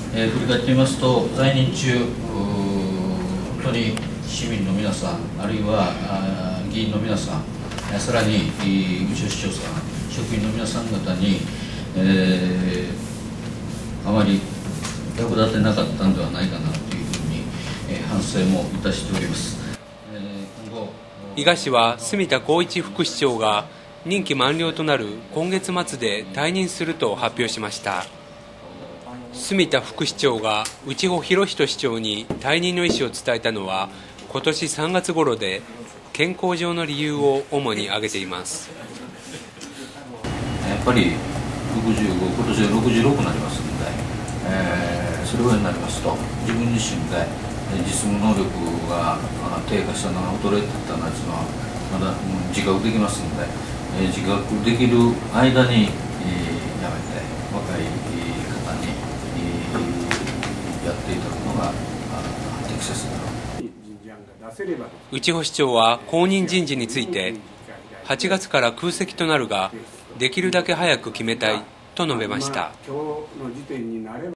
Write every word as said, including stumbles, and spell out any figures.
えー、振り返ってみますと、在任中、本当に市民の皆さん、あるいは議員の皆さん、さらに宇宙市長さん、職員の皆さん方に、えー、あまり役立てなかったのではないかなというふうに、えー、反省もいたしております。えー、今後伊賀市は住田光一副市長が任期満了となる今月末で退任すると発表しました。住田副市長が内保博人市長に退任の意思を伝えたのは今年さんがつ頃で、健康上の理由を主に挙げています。 やっぱりろくじゅうご、今年はろくじゅうろくになりますので、えー、それぐらいになりますと自分自身で実務能力が低下したのが衰えていったのはまだ自覚できますので、えー、自覚できる間に、えー、やめて若い方に、えー、やっていただくのが適切だろう。 内保市長は後任人事について、はちがつから空席となるができるだけ早く決めたいと述べました。